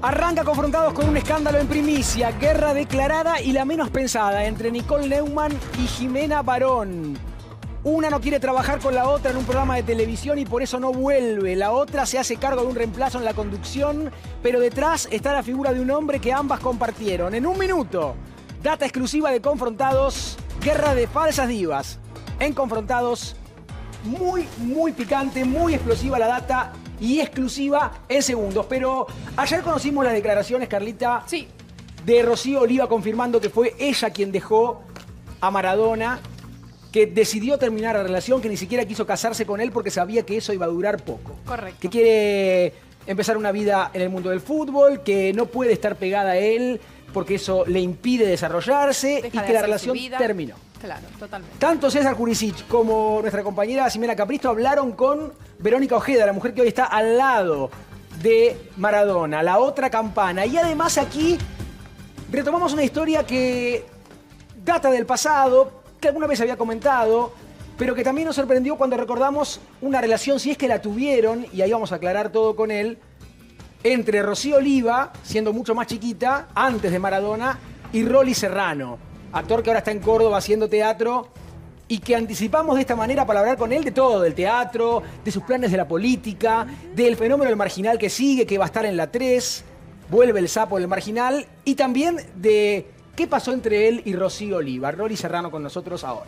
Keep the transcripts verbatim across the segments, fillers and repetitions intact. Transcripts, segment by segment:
Arranca confrontados con un escándalo en primicia, guerra declarada y la menos pensada entre Nicole Neumann y Jimena Barón. Una no quiere trabajar con la otra en un programa de televisión y por eso no vuelve. La otra se hace cargo de un reemplazo en la conducción, pero detrás está la figura de un hombre que ambas compartieron. En un minuto, data exclusiva de Confrontados, guerra de falsas divas. En Confrontados, muy, muy picante, muy explosiva la data y exclusiva en segundos. Pero ayer conocimos las declaraciones, Carlita, sí, de Rocío Oliva confirmando que fue ella quien dejó a Maradona, que decidió terminar la relación, que ni siquiera quiso casarse con él porque sabía que eso iba a durar poco. Correcto. Que quiere empezar una vida en el mundo del fútbol, que no puede estar pegada a él porque eso le impide desarrollarse. Deja y de que la hacer relación su vida. terminó. Claro, totalmente. Tanto César Jurisic como nuestra compañera Ximena Capristo hablaron con Verónica Ojeda, la mujer que hoy está al lado de Maradona, la otra campana. Y además aquí retomamos una historia que data del pasado, que alguna vez había comentado, pero que también nos sorprendió cuando recordamos una relación, si es que la tuvieron, y ahí vamos a aclarar todo con él, entre Rocío Oliva, siendo mucho más chiquita, antes de Maradona, y Rolly Serrano, actor que ahora está en Córdoba haciendo teatro, y que anticipamos de esta manera para hablar con él de todo, del teatro, de sus planes de la política, del fenómeno del marginal que sigue, que va a estar en la tres, vuelve el sapo del marginal, y también de qué pasó entre él y Rocío Oliva. Rolly Serrano con nosotros ahora.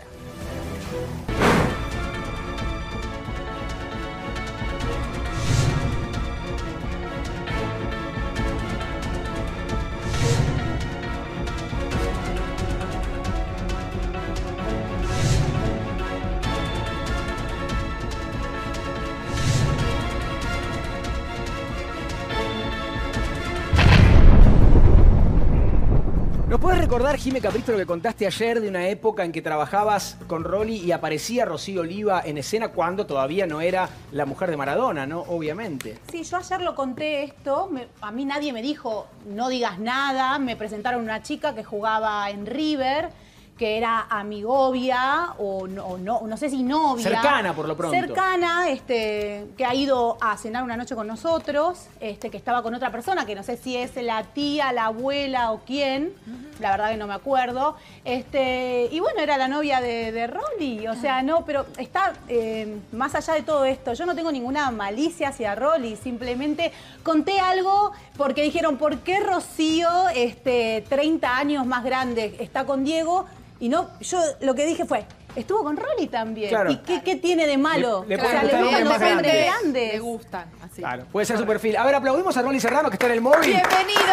¿Nos puedes recordar, Jime Capristo, lo que contaste ayer de una época en que trabajabas con Rolly y aparecía Rocío Oliva en escena cuando todavía no era la mujer de Maradona, ¿no? Obviamente. Sí, yo ayer lo conté esto, me, a mí nadie me dijo no digas nada, me presentaron una chica que jugaba en River, que era amigovia o no, o no, no sé si novia. Cercana, por lo pronto. Cercana, este, que ha ido a cenar una noche con nosotros, este, que estaba con otra persona, que no sé si es la tía, la abuela o quién, uh-huh. La verdad que no me acuerdo. Este, y bueno, era la novia de, de Rolly, o sea, no, pero está eh, más allá de todo esto. Yo no tengo ninguna malicia hacia Rolly, simplemente conté algo porque dijeron, ¿por qué Rocío, este, treinta años más grande, está con Diego? Y no, yo lo que dije fue, estuvo con Rolly también. Claro. ¿Y qué, qué tiene de malo? Le, le o sea, le gustan gustan los más hombres grandes. grandes. Le gustan, así. Claro, puede ser su perfil. A ver, aplaudimos a Rolly Serrano, que está en el móvil. ¡Bienvenido!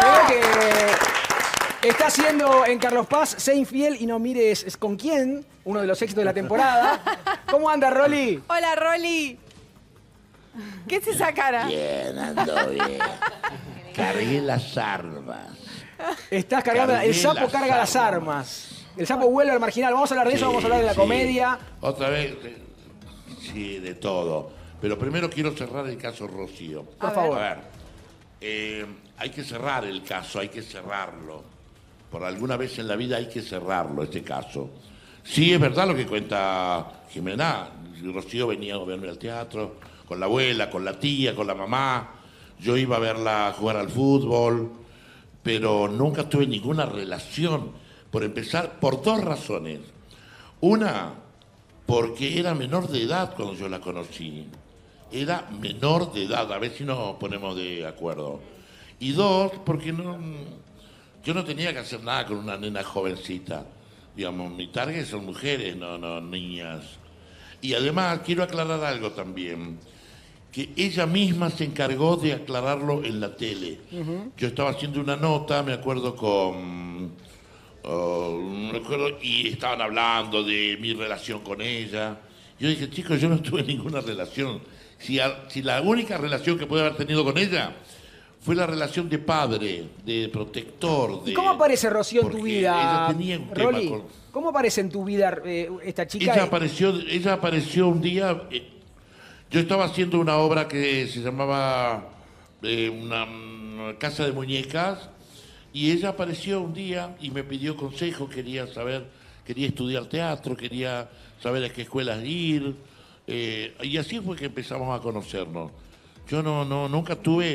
Que está haciendo en Carlos Paz, Sé infiel y no mires es con quién, uno de los éxitos de la temporada. ¿Cómo anda, Rolly? Hola, Rolly. ¿Qué es esa cara? Bien, ando bien. Cargué las armas. Estás cargando, Cargué el sapo las carga las armas. El sapo vuelve al marginal. Vamos a hablar de eso, Sí, vamos a hablar de la sí. comedia. Otra vez, eh, sí, de todo. Pero primero quiero cerrar el caso Rocío. Por A favor. ver, eh, hay que cerrar el caso, hay que cerrarlo. Por alguna vez en la vida hay que cerrarlo, este caso. Sí, es verdad lo que cuenta Jimena. Rocío venía a verme al teatro, con la abuela, con la tía, con la mamá. Yo iba a verla jugar al fútbol, pero nunca tuve ninguna relación. Por empezar, por dos razones. Una, porque era menor de edad cuando yo la conocí. Era menor de edad, a ver si nos ponemos de acuerdo. Y dos, porque no, yo no tenía que hacer nada con una nena jovencita. Digamos, mi target son mujeres, no, no niñas. Y además, quiero aclarar algo también, que ella misma se encargó de aclararlo en la tele. Uh-huh. Yo estaba haciendo una nota, me acuerdo con... Uh, me acuerdo, y estaban hablando de mi relación con ella. Yo dije, chicos, yo no tuve ninguna relación. Si, a, si la única relación que pude haber tenido con ella fue la relación de padre, de protector. De, ¿Y cómo aparece Rocío en tu vida, ella tenía un tema Rolly? con... ¿Cómo aparece en tu vida eh, esta chica? Ella apareció, ella apareció un día... Eh, yo estaba haciendo una obra que se llamaba eh, una, una Casa de Muñecas, y ella apareció un día y me pidió consejo, quería saber, quería estudiar teatro, quería saber a qué escuelas ir, eh, y así fue que empezamos a conocernos. Yo no, no, nunca tuve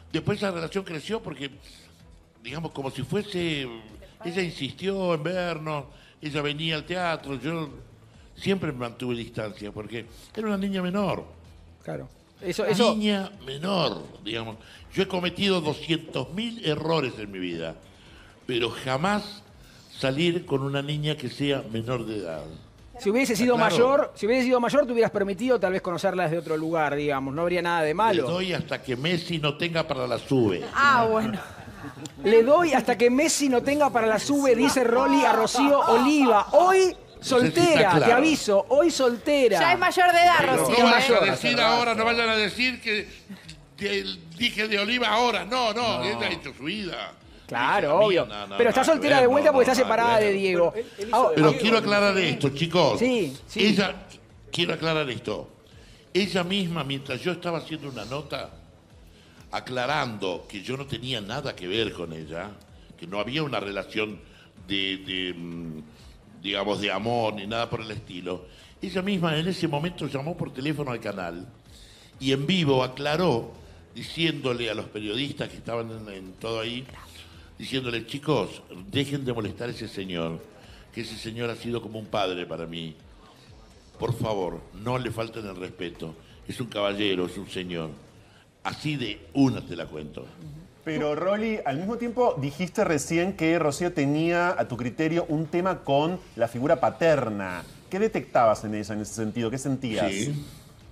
después la relación creció porque, digamos, como si fuese... Ella insistió en vernos, ella venía al teatro, yo siempre me mantuve distancia porque era una niña menor. Claro. Eso, eso... Niña menor, digamos. Yo he cometido doscientos mil errores en mi vida, pero jamás salir con una niña que sea menor de edad. Si hubiese sido Claro. mayor, si hubiese sido mayor, te hubieras permitido tal vez conocerla desde otro lugar, digamos. No habría nada de Le malo. doy hasta que Messi no tenga para la sube. Ah, bueno. Le doy hasta que Messi no tenga para la sube, dice Rolly a Rocío Oliva. Hoy soltera, claro. te aviso, hoy soltera. Ya es mayor de edad, Pero Rocío. no ¿eh? vayan a decir ahora, no vayan a decir que, que dije de Oliva ahora. No, no, ella ha hecho su vida. Claro, Ella es obvio. mía, no, no, Pero está nada que soltera ver, de vuelta no, porque no, está nada que separada ver. de Diego. Pero él- él hizo Ahora- Pero Diego, quiero aclarar esto, chicos. Sí, sí. Ella, quiero aclarar esto. Ella misma, mientras yo estaba haciendo una nota aclarando que yo no tenía nada que ver con ella, que no había una relación de, de, mm, digamos, de amor ni nada por el estilo, ella misma en ese momento llamó por teléfono al canal y en vivo aclaró, diciéndole a los periodistas que estaban en, en todo ahí, diciéndole, chicos, dejen de molestar a ese señor, que ese señor ha sido como un padre para mí. Por favor, no le falten el respeto. Es un caballero, es un señor. Así de una te la cuento. Pero, Rolly, al mismo tiempo dijiste recién que Rocío tenía, a tu criterio, un tema con la figura paterna. ¿Qué detectabas en ella en ese sentido? ¿Qué sentías? Sí.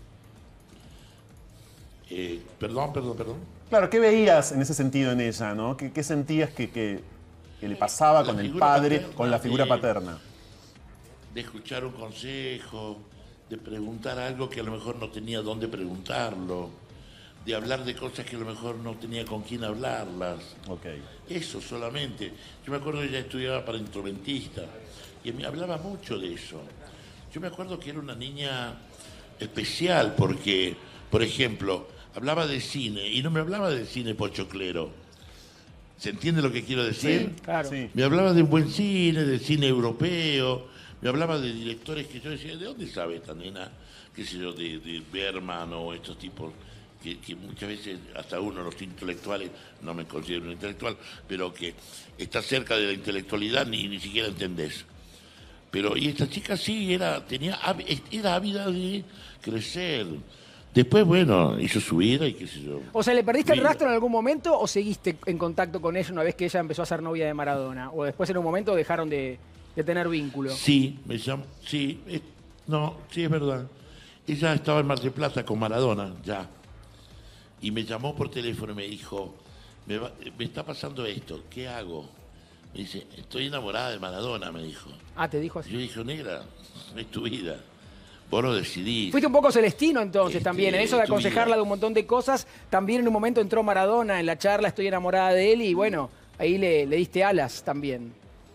Eh, perdón, perdón, perdón. Claro, ¿qué veías en ese sentido en ella, no? ¿Qué, qué sentías que, que- que le pasaba La con el figura padre, paterna, con la figura eh, paterna? De escuchar un consejo, de preguntar algo que a lo mejor no tenía dónde preguntarlo, de hablar de cosas que a lo mejor no tenía con quién hablarlas. Ok. Eso solamente. Yo me acuerdo que ella estudiaba para instrumentista y me hablaba mucho de eso. Yo me acuerdo que era una niña especial porque, por ejemplo, hablaba de cine y no me hablaba de cine pochoclero. ¿Se entiende lo que quiero decir? Claro. Sí. Me hablaba de un buen cine, de cine europeo, me hablaba de directores que yo decía, ¿de dónde sabe esta nena? Qué sé yo, de, de Berman o estos tipos, que, que muchas veces hasta uno, los intelectuales, no me considero un intelectual, pero que está cerca de la intelectualidad ni, ni siquiera entendés. Pero, y esta chica sí, era, tenía, ávi- era ávida de crecer. Después, bueno, hizo su vida y qué sé yo. O sea, ¿le perdiste el Vida. rastro en algún momento o seguiste en contacto con ella una vez que ella empezó a ser novia de Maradona? ¿O después en un momento dejaron de, de tener vínculo? Sí, me llamó, sí, eh, no, sí es verdad. Ella estaba en Mar del Plata con Maradona, ya. Y me llamó por teléfono y me dijo, me, va- me está pasando esto, ¿qué hago? Me dice, estoy enamorada de Maradona, me dijo. Ah, te dijo Y yo así. dije, negra, es tu vida. Vos lo decidís. Fuiste un poco Celestino entonces Este, también, en eso de tu aconsejarla vida. de un montón de cosas. También en un momento entró Maradona en la charla, estoy enamorada de él y bueno, ahí le, le diste alas también.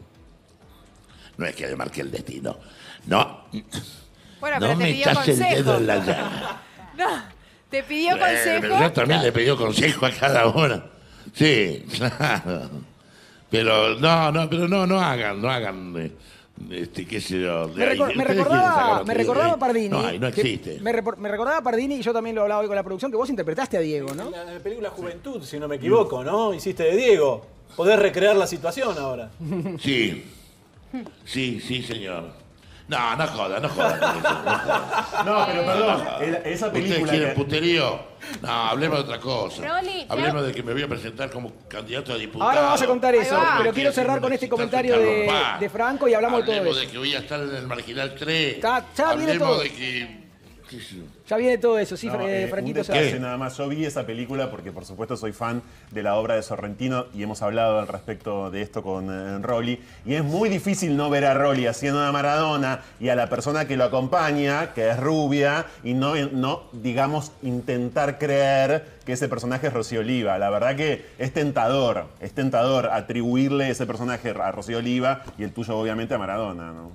No es que le marque el destino. No, Bueno, no pero te me pidió echas el dedo consejo. en la llaga. No, te pidió Eh, pero consejo. yo también le pedí consejo a cada uno. Sí, claro. Pero no, no, pero no, no hagan, no hagan, eh, este, qué sé yo. de Me, ahí. recor- me Ustedes quieren recordaba, sacar me lo que recordaba de ahí. Pardini. No, ahí no que- existe. Me, repor- me recordaba Pardini, y yo también lo hablaba hoy con la producción, que vos interpretaste a Diego, ¿no? En la película Juventud, si no me equivoco, ¿no? Hiciste de Diego. Podés recrear la situación ahora. Sí, sí, sí, señor. No, no joda, no joda. con eso, no joda. No, pero perdón, el- esa ¿Ustedes película quieren que... puterío? No, hablemos de otra cosa. Rolly, pero- Hablemos de que me voy a presentar como candidato a diputado. Ahora vamos a contar Ahí eso, va. pero quiero cerrar con este comentario de, de Franco y hablamos de todo Hablemos eso. de que voy a estar en el Marginal tres. Ya- ya viene Hablemos todo. de que... qué sé yo. Ya viene todo eso, sí, No, Fra- eh, un Franquito. detalle Sáenz. nada más. Yo vi esa película porque, por supuesto, soy fan de la obra de Sorrentino y hemos hablado al respecto de esto con eh, Rolly. Y es muy difícil no ver a Rolly haciendo a Maradona y a la persona que lo acompaña, que es rubia, y no, no, digamos, intentar creer que ese personaje es Rocío Oliva. La verdad que es tentador, es tentador atribuirle ese personaje a Rocío Oliva y el tuyo, obviamente, a Maradona, ¿no?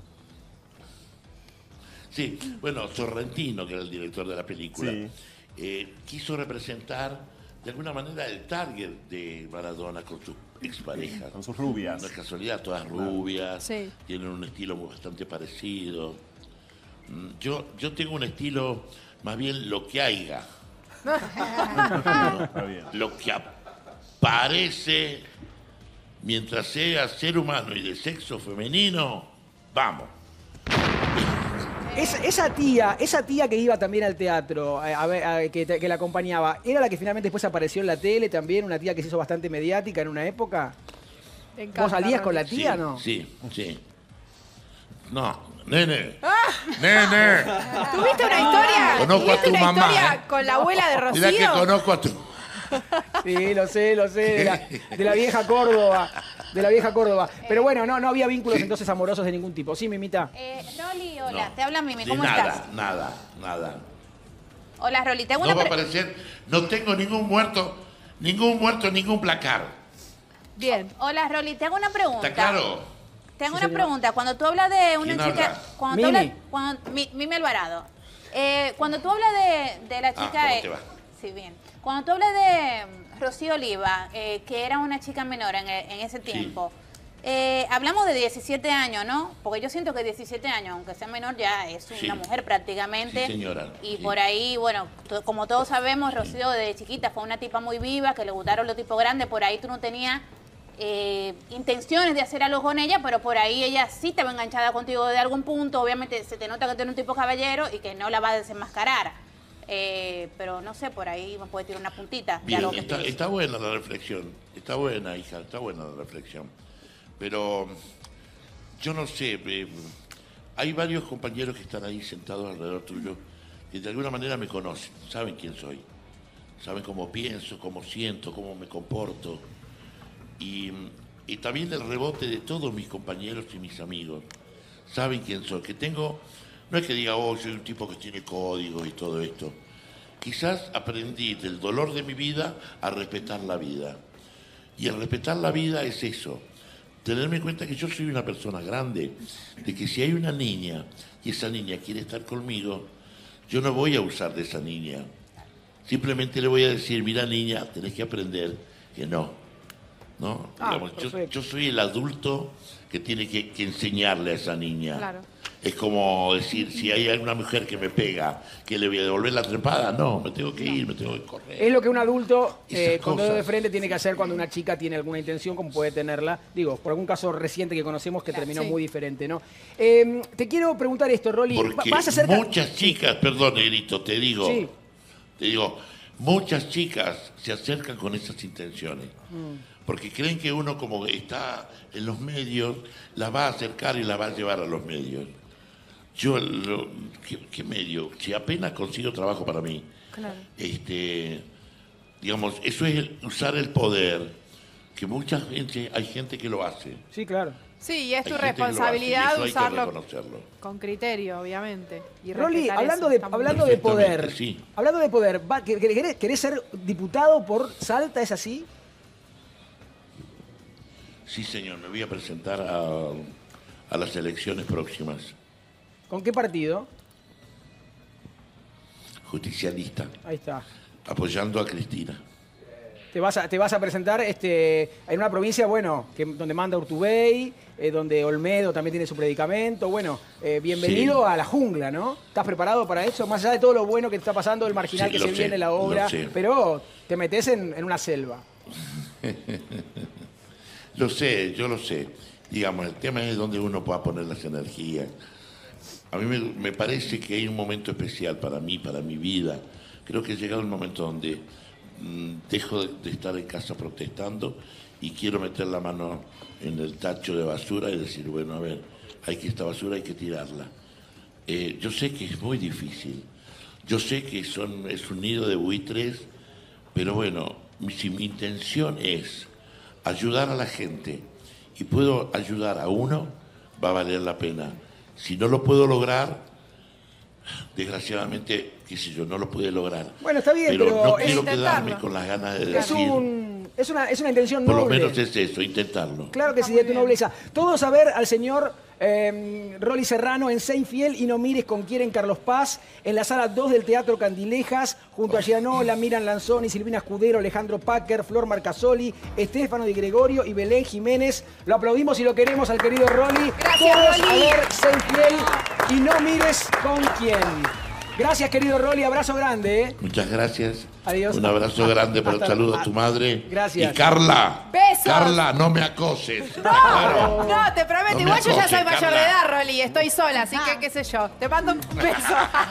Sí, bueno, Sorrentino, que era el director de la película, Sí. eh, quiso representar de alguna manera el target de Maradona con sus exparejas. Con sus rubias. No es casualidad, todas rubias, Sí. tienen un estilo muy- bastante parecido. Mm, Yo, yo tengo un estilo más bien lo que haya. Está bien. Lo que, ap- parece, mientras sea ser humano y de sexo femenino, vamos. Es- esa tía, esa tía que iba también al teatro, a, a ver, a- que, te- que la acompañaba, ¿era la que finalmente después apareció en la tele también? Una tía que se hizo bastante mediática en una época. Me ¿Vos encanta, salías con la Rolly. tía, sí, no? Sí, sí. No, nene. Nene. ¿Tuviste una historia? Conozco a ¿Tuviste tu una mamá, historia ¿eh? con la abuela de Mira que Rocío? conozco a tu... Sí, lo sé, lo sé, de la, de la vieja Córdoba, de la vieja Córdoba. Pero bueno, no, no había vínculos entonces amorosos de ningún tipo. Sí, Mimita. Eh, Rolly, hola, No. te habla Mimi, De ¿cómo nada, estás? nada, nada. Hola, Rolly, te hago No una va a pre- aparecer, no tengo ningún muerto, ningún muerto, ningún placar. Bien. Hola, Rolly, te hago una pregunta. ¿Está claro? Te hago Sí, una señora. pregunta. Cuando tú hablas de una ¿Quién chica. habla? Cuando tú Mimi. hablas. Cuando, Mi- Mimi Alvarado. Eh, cuando tú hablas de, de la chica. ¿cómo eh, te va? Sí, bien. Cuando tú hablas de mm, Rocío Oliva, eh, que era una chica menor en, e- en ese tiempo. eh, hablamos de diecisiete años, ¿no? Porque yo siento que diecisiete años, aunque sea menor, ya es una Sí. mujer prácticamente. Sí, señora. Y Sí. por ahí, bueno, to- como todos sabemos, Rocío desde chiquita fue una tipa muy viva, que le gustaron los tipos grandes. Por ahí tú no tenías eh, intenciones de hacer algo con ella, pero por ahí ella sí te va enganchada contigo de algún punto. Obviamente se te nota que tiene un tipo caballero y que no la va a desenmascarar. Eh, pero no sé, por ahí me puede tirar una puntita de Bien, algo que está, te- está buena la reflexión, está buena, hija, está buena la reflexión. Pero yo no sé, eh, hay varios compañeros que están ahí sentados alrededor tuyo que de alguna manera me conocen, saben quién soy, saben cómo pienso, cómo siento, cómo me comporto. Y, y también el rebote de todos mis compañeros y mis amigos, saben quién soy, que tengo, no es que diga, oh, soy un tipo que tiene códigos y todo esto. Quizás aprendí del dolor de mi vida a respetar la vida. Y el respetar la vida es eso, tenerme en cuenta que yo soy una persona grande, de que si hay una niña y esa niña quiere estar conmigo, yo no voy a usar de esa niña. Simplemente le voy a decir, mira niña, tenés que aprender que no. ¿No? Ah, Digamos, yo, perfecto. yo soy el adulto que tiene que, que enseñarle a esa niña. Claro. Es como decir, si hay alguna mujer que me pega, que le voy a devolver la trepada, no, me tengo que ir, me tengo que correr. Es lo que un adulto Esas eh, con dedo de cosas. frente tiene que hacer cuando una chica tiene alguna intención, como puede tenerla. Digo, por algún caso reciente que conocemos que terminó sí. muy diferente, ¿no? Eh, te quiero preguntar esto, Rolly. Porque ¿Vas a hacer ca- muchas chicas, perdón, Negrito, te digo, Sí. te digo, muchas chicas se acercan con esas intenciones. Mm. Porque creen que uno como está en los medios, la va a acercar y la va a llevar a los medios. Yo, lo- ¿qué, qué medio? Si apenas consigo trabajo para mí, Claro. este, digamos, eso es el- usar el poder, que mucha gente, hay gente que lo hace. Sí, claro. Sí, y es Hay tu gente que lo hace, y responsabilidad eso hay que usarlo reconocerlo. con criterio, obviamente. Y Rolly, respetar hablando, eso. de, Está muy hablando bien. de poder, Perfectamente, sí. hablando de poder, va- ¿querés, querés- querés ser diputado por Salta, es así? Sí, señor, me voy a presentar a, a las elecciones próximas. ¿Con qué partido? Justicialista, Ahí está. apoyando a Cristina. Te vas a, te vas a presentar este, en una provincia, bueno, que, donde manda Urtubey, eh, donde Olmedo también tiene su predicamento. Bueno, eh, bienvenido Sí. a la jungla, ¿no? ¿Estás preparado para eso? Más allá de todo lo bueno que te está pasando, el marginal Sí, que lo se sé, viene, la lo obra, sé. pero te metes en, en una selva. Lo sé, yo lo sé. Digamos, el tema es donde uno pueda poner las energías. A mí me, me parece que hay un momento especial para mí, para mi vida. Creo que ha llegado el momento donde mm, dejo de, de estar en casa protestando y quiero meter la mano en el tacho de basura y decir, bueno, a ver, hay que esta basura hay que tirarla. Eh, yo sé que es muy difícil. Yo sé que son, es un nido de buitres, pero bueno, mi- si mi intención es ayudar a la gente y puedo ayudar a uno, va a valer la pena. Si no lo puedo lograr, desgraciadamente, qué sé yo, no lo pude lograr. Bueno, está bien, pero, pero no es quiero intentarlo. quedarme con las ganas de Es, decir, un, es, una, es una intención por lo noble. menos es eso, intentarlo. Claro que sí, de tu nobleza. Todos a ver al señor eh, Rolly Serrano en Seinfeld y No mires con quién en Carlos Paz, en la sala dos del Teatro Candilejas, junto a Gianola, Miran Lanzoni, Silvina Escudero, Alejandro Packer, Flor Marcasoli, Estefano Di Gregorio y Belén Jiménez. Lo aplaudimos y lo queremos al querido Rolly. Gracias, Todos Rolly. a ver Seinfeld y No mires con quién. Gracias, querido Rolly. Abrazo grande, ¿eh? Muchas gracias. Adiós. Un abrazo grande para un Hasta- saludo a tu madre. Gracias. Y Carla. Besos. Carla, no me acoses. No, Claro. no, te prometo. No me Igual yo ya acoses, soy mayor Carla. de edad, Rolly. Estoy sola, así que qué sé yo. Te mando un beso.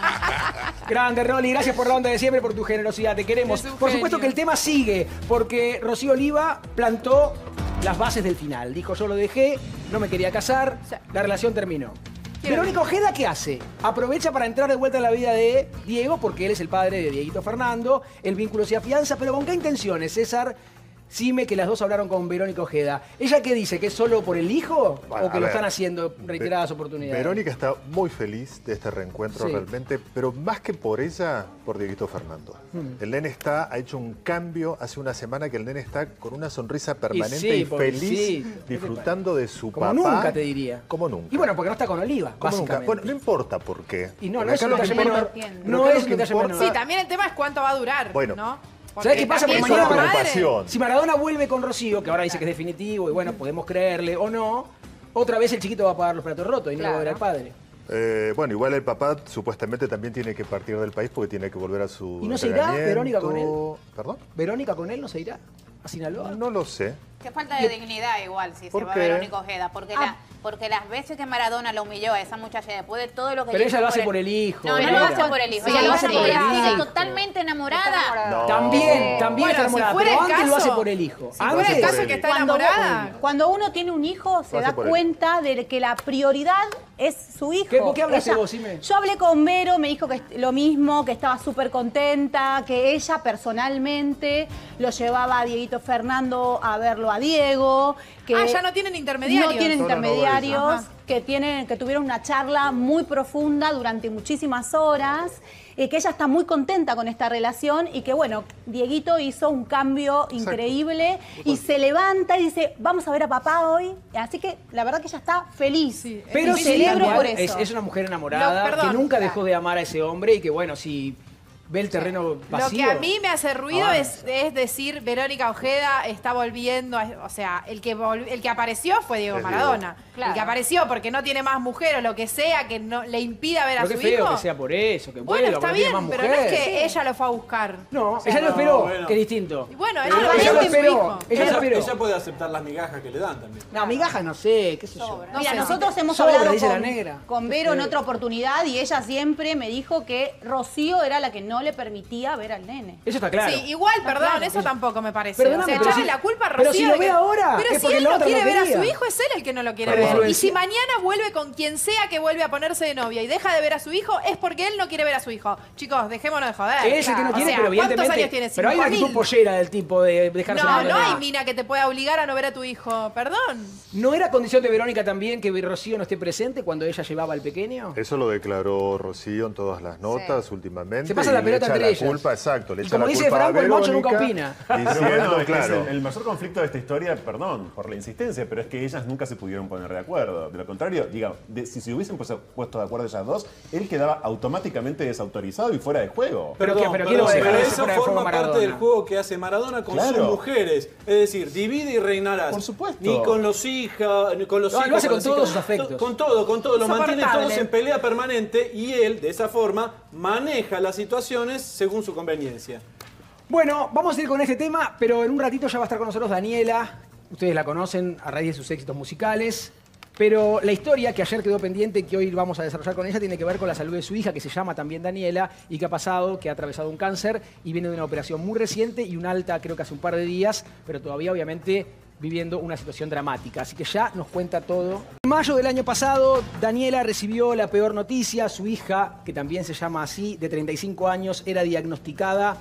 Grande, Rolly. Gracias por la onda de siempre, por tu generosidad. Te queremos. Es un Por supuesto genio. que el tema sigue, porque Rocío Oliva plantó las bases del final. Dijo, yo lo dejé, no me quería casar, Sí. la relación terminó. Quiero Verónica Ojeda, ¿qué hace? Aprovecha para entrar de vuelta en la vida de Diego, porque él es el padre de Dieguito Fernando. El vínculo se afianza, pero ¿con qué intenciones, César? Cime, que las dos hablaron con Verónica Ojeda. ¿Ella qué dice? ¿Que es solo por el hijo? Bueno, ¿O que a lo ver, están haciendo reiteradas Ve- oportunidades? Verónica está muy feliz de este reencuentro Sí. realmente, pero más que por ella, por Dieguito Fernando. Hmm. El nene está, ha hecho un cambio hace una semana que el nene está con una sonrisa permanente sí, y, pobrecito. feliz, ¿Qué te disfrutando de su Como papá. nunca, te diría. Como nunca. Y bueno, porque no está con Oliva, Como nunca. básicamente. Bueno, no importa por qué. Y no, Porque no es acá un lo que detalle importa- menor. lo No que es lo un que detalle importa- menor. Sí, también el tema es cuánto va a durar, Bueno. ¿no? ¿Sabes qué pasa? también Porque su mañana- madre- preocupación. Si Maradona vuelve con Rocío, que ahora dice que es definitivo, y bueno, podemos creerle o no, otra vez el chiquito va a pagar los platos rotos y no Claro. va a ver al padre. Eh, bueno, igual el papá supuestamente también tiene que partir del país porque tiene que volver a su ¿Y no se irá entrenamiento. Verónica con él? ¿Perdón? ¿Verónica con él no se irá a Sinaloa? No lo sé. Qué falta de dignidad igual si se ¿Por va qué? Verónica Ojeda, porque, Ah. la, porque las veces que Maradona la humilló a esa muchacha después de todo lo que Pero le ella hizo lo hace por el hijo. No, no Verónica. lo hace por el hijo, Sí, ella lo hace por el hijo. hijo. Sigue totalmente enamorada. No. También, también Bueno, está enamorada, si fuera pero el antes lo caso- hace por el hijo. Si fuera el Antes- caso que está Cuando, enamorada. cuando uno tiene un hijo, se Lo hace da por él. cuenta de que la prioridad es su hijo. ¿Qué- por qué hablaste Ella- vos, Ime? Yo hablé con Vero, me dijo que est- lo mismo, que estaba súper contenta, que ella personalmente lo llevaba a Dieguito Fernando a verlo a Diego. Que Ah, ya no tienen intermediarios. No tienen No, no, no, intermediarios, Ajá. que, tienen, que tuvieron una charla muy profunda durante muchísimas horas. Eh, que ella está muy contenta con esta relación y que, bueno, Dieguito hizo un cambio increíble y se levanta y dice, vamos a ver a papá hoy. Así que la verdad que ella está feliz. Sí, es Pero y sí, celebro igual, por es, eso. es una mujer enamorada No, perdón. que nunca dejó de amar a ese hombre y que, bueno, si ve el terreno vacío... Lo que a mí me hace ruido avanza. es, es decir, Verónica Ojeda está volviendo, a- o sea, el que volv- el que apareció fue Diego Es Maradona. Diego. Claro. El que apareció porque no tiene más mujer o lo que sea que no le impida ver a Pero su qué feo hijo. que sea por eso, que Bueno, vuelva, está porque bien, tiene más pero no es mujer. que ella lo fue a buscar. No, sea, ella lo no, esperó, bueno. que es distinto. Y bueno, Pero ella, ella ella lo es su esperó. hijo. Ella lo Ella, esperó. ella puede aceptar las migajas que le dan también. No, migajas no sé, qué sé yo. No Mira, sé, nosotros si- hemos sobra, hablado dice la con, negra. con Vero en Sí. otra oportunidad y ella siempre me dijo que Rocío era la que no le permitía ver al nene. Eso está claro. Sí, igual, Está perdón, claro. eso tampoco me parece. Perdóname, o sea, pero echarle si- la culpa a pero Rocío. si lo de ve que- ahora, Pero es si porque él la no otra quiere no ver a quería. su hijo, es él el que no lo quiere Perdón. ver. Y Influencia. si mañana vuelve con quien sea que vuelve a ponerse de novia y deja de ver a su hijo, es porque él no quiere ver a su hijo. Chicos, dejémonos de joder. Él es el que no O tiene, sea, pero ¿cuántos evidentemente. años tiene? Pero hay una cinco actitud mil. pollera del tipo de dejarse No, mal. no hay mina que te pueda obligar a no ver a tu hijo. Perdón. ¿No era condición de Verónica también que Rocío no esté presente cuando ella llevaba al pequeño? Eso lo declaró Rocío en todas las notas últimamente. Se pasa la y le pelota echa entre la ellas. culpa, exacto, le Y echa como la dice culpa Franco, a el macho nunca Verónica, opina. Pero Diciendo, bueno, es que es claro. el, el mayor conflicto de esta historia, perdón por la insistencia, pero es que ellas nunca se pudieron poner de acuerdo. De lo contrario, digamos, de- si se hubiesen puesto, puesto de acuerdo ellas dos, él quedaba automáticamente desautorizado y fuera de juego. Pero Perdón, que- pero ¿quién lo perdón, deja? pero Ese eso fuera de juego forma parte Maradona. del juego que hace Maradona con Claro. sus mujeres. Es decir, divide y reinarás. Por supuesto. Ni con los hijas, ni con los No, lo hijos. hace con las todos hijas. sus afectos. Con todo, con todo. Lo mantiene Insoportable. todos en pelea permanente y él, de esa forma, maneja las situaciones según su conveniencia. Bueno, vamos a ir con este tema, pero en un ratito ya va a estar con nosotros Daniela. Ustedes la conocen a raíz de sus éxitos musicales. Pero la historia que ayer quedó pendiente y que hoy vamos a desarrollar con ella tiene que ver con la salud de su hija, que se llama también Daniela, y que ha pasado, que ha atravesado un cáncer y viene de una operación muy reciente y una alta, creo que hace un par de días, pero todavía obviamente viviendo una situación dramática. Así que ya nos cuenta todo. En mayo del año pasado, Daniela recibió la peor noticia. Su hija, que también se llama así, de treinta y cinco años, era diagnosticada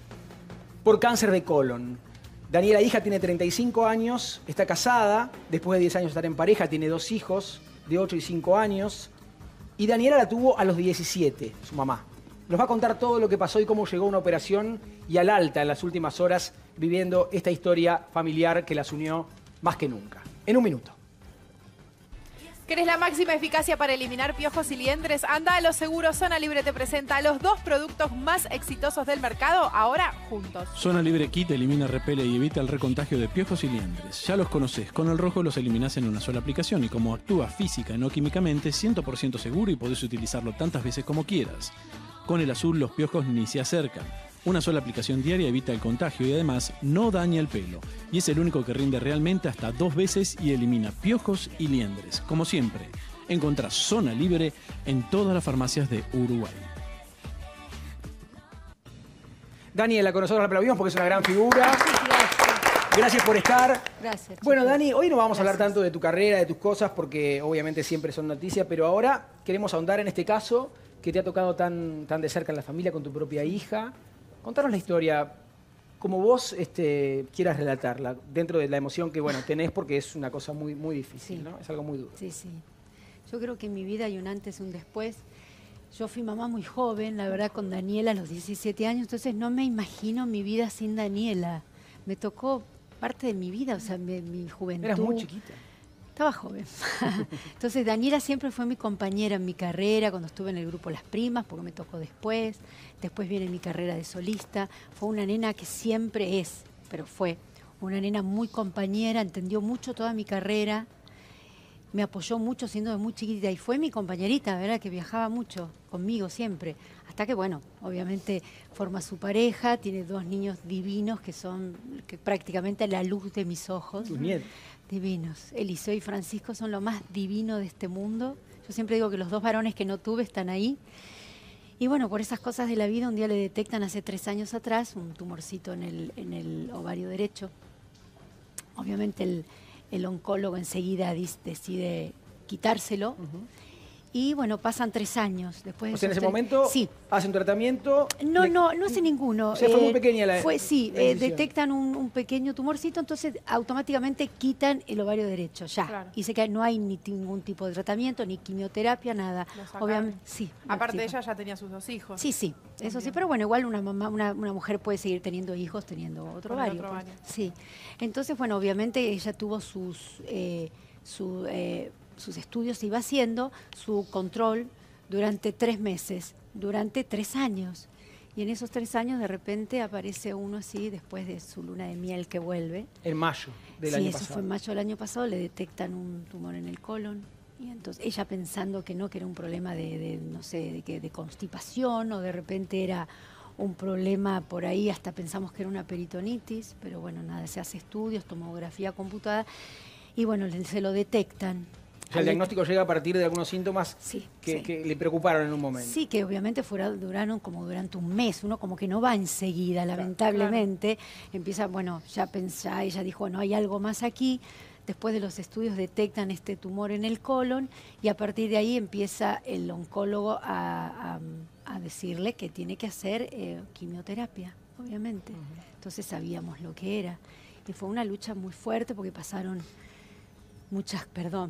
por cáncer de colon. Daniela, hija, tiene treinta y cinco años, está casada, después de diez años de estar en pareja, tiene dos hijos de ocho y cinco años. Y Daniela la tuvo a los diecisiete, su mamá. Nos va a contar todo lo que pasó y cómo llegó a una operación y al alta en las últimas horas viviendo esta historia familiar que las unió más que nunca. En un minuto. ¿Querés la máxima eficacia para eliminar piojos y liendres? Anda a Los Seguros. Zona Libre te presenta los dos productos más exitosos del mercado, ahora juntos. Zona Libre Kit elimina, repele y evita el recontagio de piojos y liendres. Ya los conocés, con el rojo los eliminás en una sola aplicación y como actúa física y no químicamente, cien por ciento seguro y podés utilizarlo tantas veces como quieras. Con el azul los piojos ni se acercan. Una sola aplicación diaria evita el contagio y además no daña el pelo. Y es el único que rinde realmente hasta dos veces y elimina piojos y liendres. Como siempre, encontrás Zona Libre en todas las farmacias de Uruguay. Daniela, con nosotros la aplaudimos porque es una gran figura. Gracias por estar. Gracias. Bueno, chicos. Dani, hoy no vamos a hablar Gracias. tanto de tu carrera, de tus cosas, porque obviamente siempre son noticias, pero ahora queremos ahondar en este caso que te ha tocado tan, tan de cerca en la familia con tu propia hija. Contanos la historia como vos este, quieras relatarla, dentro de la emoción que bueno tenés, porque es una cosa muy, muy difícil, Sí. ¿no? Es algo muy duro. Sí, sí. Yo creo que en mi vida hay un antes y un después. Yo fui mamá muy joven, la verdad, con Daniela a los diecisiete años, entonces no me imagino mi vida sin Daniela. Me tocó parte de mi vida, o sea, mi, mi juventud. Eras muy chiquita. Estaba joven. Entonces Daniela siempre fue mi compañera en mi carrera, cuando estuve en el grupo Las Primas, porque me tocó después. Después viene mi carrera de solista. Fue una nena que siempre es, pero fue una nena muy compañera, entendió mucho toda mi carrera. Me apoyó mucho siendo muy chiquitita y fue mi compañerita, ¿verdad? Que viajaba mucho conmigo siempre. Hasta que, bueno, obviamente forma su pareja, tiene dos niños divinos que son que prácticamente la luz de mis ojos. Tus nietos. Divinos. Eliseo y Francisco son lo más divino de este mundo. Yo siempre digo que los dos varones que no tuve están ahí. Y bueno, por esas cosas de la vida, un día le detectan hace tres años atrás un tumorcito en el, en el ovario derecho. Obviamente el, el oncólogo enseguida dis- decide quitárselo. Uh-huh. Y bueno, pasan tres años. Después de O sea, en esos ese tres- momento Sí. hacen tratamiento. No, le- no, no hace ninguno. O sea, fue muy Eh, pequeña la- Fue, sí, la eh, decisión. detectan un, un pequeño tumorcito, entonces automáticamente quitan el ovario derecho, ya. Claro. Y sé que no hay ni ningún tipo de tratamiento, ni quimioterapia, nada. Lo sacaron. Obviamente, sí. Aparte, sí. ella ya tenía sus dos hijos. Sí, sí, eso sí, También. pero bueno, igual una mamá, una, una mujer puede seguir teniendo hijos teniendo otro Con el ovario. otro pues. ovario. Sí. Entonces, bueno, obviamente ella tuvo sus, eh, su, eh, sus estudios, iba haciendo su control durante tres meses, durante tres años. Y en esos tres años de repente aparece uno así, después de su luna de miel que vuelve. En mayo del Sí, año eso pasado. fue en mayo del año pasado, le detectan un tumor en el colon. Y entonces ella pensando que no, que era un problema de, de, no sé, de, que, de constipación o de repente era un problema por ahí, hasta pensamos que era una peritonitis, pero bueno, nada, se hace estudios, tomografía computada y bueno, le- se lo detectan. O sea, el diagnóstico llega a partir de algunos síntomas Sí, que, sí. que le preocuparon en un momento. Sí, que obviamente fuera, duraron como durante un mes, uno como que no va enseguida, lamentablemente. Empieza, bueno, ya pensá, ella dijo, bueno, hay algo más aquí. Después de los estudios detectan este tumor en el colon y a partir de ahí empieza el oncólogo a, a- a decirle que tiene que hacer eh, quimioterapia, obviamente. Entonces sabíamos lo que era. Y fue una lucha muy fuerte porque pasaron muchas, perdón,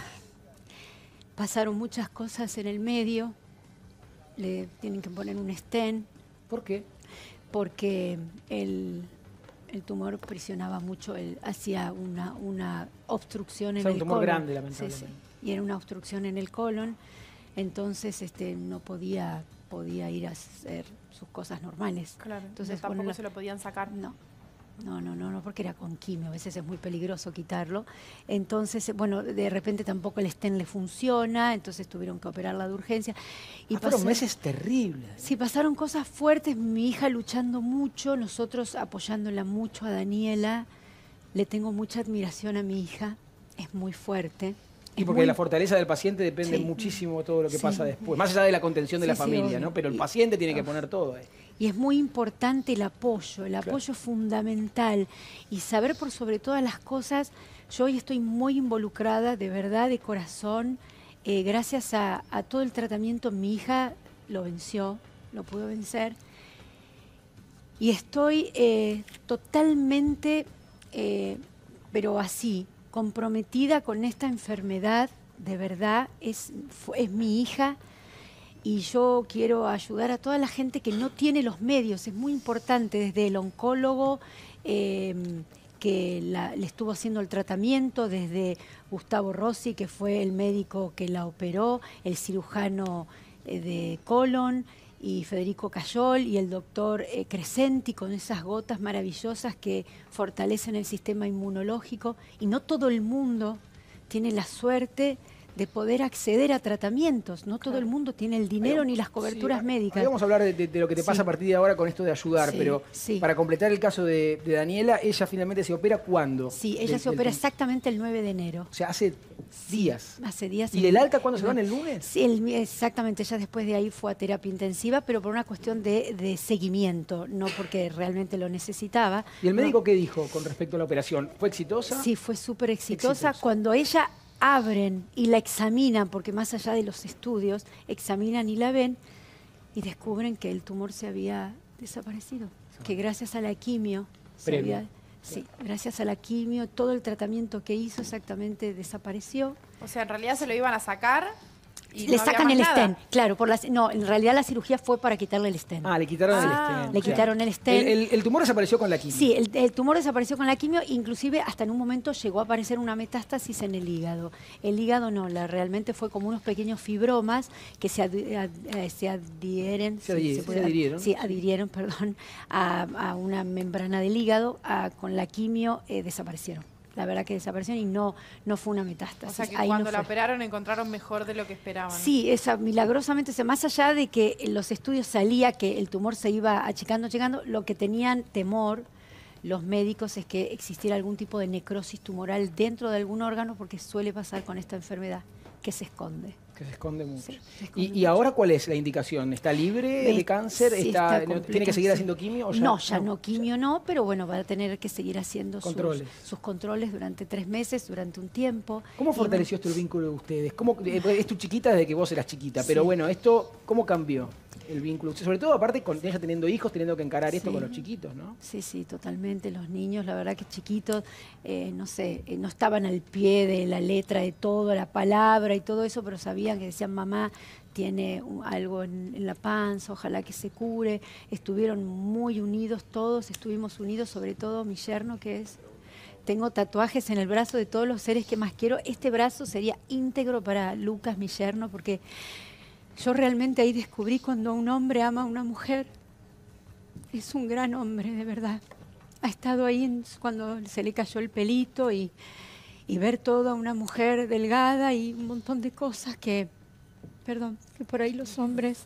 pasaron muchas cosas en el medio. Le tienen que poner un stent. ¿Por qué? Porque el, el tumor presionaba mucho, el, hacía una, una obstrucción O en sea, un el tumor colon. grande, Sí, lamentablemente. sí. Y era una obstrucción en el colon, entonces este, no podía, podía ir a hacer sus cosas normales. Claro, Entonces, entonces tampoco bueno, se lo podían sacar. No, no, no, no, no, porque era con quimio, a veces es muy peligroso quitarlo. Entonces, bueno, de repente tampoco el stent le funciona, entonces tuvieron que operarla de urgencia. Y Ah, fueron pasó- meses terribles. Sí, pasaron cosas fuertes, mi hija luchando mucho, nosotros apoyándola mucho a Daniela. Le tengo mucha admiración a mi hija, es muy fuerte. Y es porque muy- de la fortaleza del paciente depende Sí. muchísimo todo lo que Sí. pasa después. Más allá de la contención de Sí, la sí, familia, obvio. ¿no? Pero el Y- paciente tiene que Uf. poner todo ahí. Y es muy importante el apoyo, el apoyo es fundamental. Y saber por sobre todas las cosas, yo hoy estoy muy involucrada, de verdad, de corazón. Eh, gracias a, a todo el tratamiento, mi hija lo venció, lo pudo vencer. Y estoy eh, totalmente, eh, pero así, comprometida con esta enfermedad, de verdad, es, fue- es mi hija. Y yo quiero ayudar a toda la gente que no tiene los medios. Es muy importante, desde el oncólogo eh, que la- le estuvo haciendo el tratamiento, desde Gustavo Rossi, que fue el médico que la operó, el cirujano eh, de colon, y Federico Cayol, y el doctor eh, Crescenti, con esas gotas maravillosas que fortalecen el sistema inmunológico. Y no todo el mundo tiene la suerte de poder acceder a tratamientos. No todo el mundo tiene el dinero ni las coberturas Sí, médicas. ahí vamos a hablar de, de- de lo que te pasa Sí. a partir de ahora con esto de ayudar, Sí, pero sí. para completar el caso de, de Daniela, ella finalmente se opera ¿cuándo? Sí, ella Del- se del- opera exactamente el nueve de enero. O sea, hace días. Hace días. ¿Y del alta cuándo se van, el lunes? Sí, el- exactamente. Ella después de ahí fue a terapia intensiva, pero por una cuestión de, de seguimiento, no porque realmente lo necesitaba. ¿Y el No. médico qué dijo con respecto a la operación? ¿Fue exitosa? Sí, fue súper exitosa. Exitosa. Cuando ella abren y la examinan, porque más allá de los estudios, examinan y la ven y descubren que el tumor se había desaparecido. Que gracias a la quimio se Previo. había- sí, gracias a la quimio, todo el tratamiento que hizo exactamente desapareció. O sea, en realidad se lo iban a sacar y Le no había sacan más el nada. stent, claro, por la, no, en realidad la cirugía fue para quitarle el stent. Ah, le quitaron Ah, el Le stent. O sea, quitaron el stent. El, el- el tumor desapareció con la quimio. Sí, el, el tumor desapareció con la quimio, inclusive hasta en un momento llegó a aparecer una metástasis en el hígado. El hígado no, la, realmente fue como unos pequeños fibromas que se, adi- ad- eh, se adhieren, Se sí, adhi- puede- se adhirieron. sí, adhirieron, perdón, a, a una membrana del hígado, a- con la quimio eh, desaparecieron. La verdad que desaparecieron y no, no fue una metástasis. O sea que Ahí cuando no la fue. operaron encontraron mejor de lo que esperaban. Sí, esa, milagrosamente, o sea, más allá de que en los estudios salía que el tumor se iba achicando, achicando, lo que tenían temor los médicos es que existiera algún tipo de necrosis tumoral dentro de algún órgano, porque suele pasar con esta enfermedad, que se esconde. Que se esconde mucho. Sí, se esconde ¿Y, y ahora cuál es la indicación? ¿Está libre de Ve- cáncer? sí, ¿Está, está no- ¿Tiene que completa, seguir sí. haciendo quimio? O ya, no, ya no, quimio no, pero bueno, va a tener que seguir haciendo sus, Controles. sus controles durante tres meses, durante un tiempo. ¿Cómo Y fortaleció esto el vínculo de ustedes? ¿Cómo, eh, es tu chiquita desde que vos eras chiquita, pero Sí. bueno, esto, ¿cómo cambió el vínculo? Sobre todo, aparte, con ella teniendo hijos, teniendo que encarar esto Sí. con los chiquitos, ¿no? Sí, sí, totalmente. Los niños, la verdad que chiquitos, eh, no sé, eh, no estaban al pie de la letra de todo, la palabra y todo eso, pero sabían que decían, mamá tiene un- algo en, en la panza, ojalá que se cure. Estuvieron muy unidos todos, estuvimos unidos, sobre todo mi yerno, que es... Tengo tatuajes en el brazo de todos los seres que más quiero. Este brazo sería íntegro para Lucas, mi yerno, porque yo realmente ahí descubrí cuando un hombre ama a una mujer. Es un gran hombre, de verdad. Ha estado ahí en- cuando se le cayó el pelito y, y ver toda una mujer delgada y un montón de cosas que, perdón, que por ahí los hombres,